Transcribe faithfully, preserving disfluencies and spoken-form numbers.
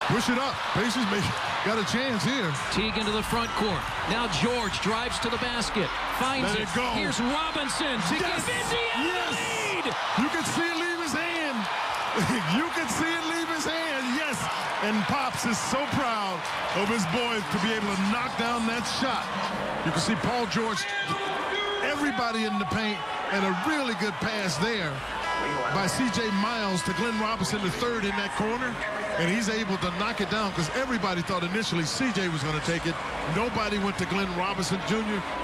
Push it up. Pacers may got a chance here. Teague into the front court. Now George drives to the basket. Finds Let it. it go. Here's Robinson to Yes. give Indiana Yes. the lead. You can see it leave his hand. You can see it leave his hand. Yes. And Pops is so proud of his boys to be able to knock down that shot. You can see Paul George, everybody in the paint, and a really good pass there by C J Miles to Glenn Robinson, the third in that corner. And he's able to knock it down because everybody thought initially C J was going to take it. Nobody went to Glenn Robinson Junior